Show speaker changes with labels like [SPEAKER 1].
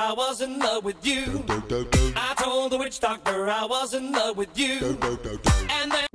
[SPEAKER 1] I was in love with you. I told the witch doctor I was in love with you. And then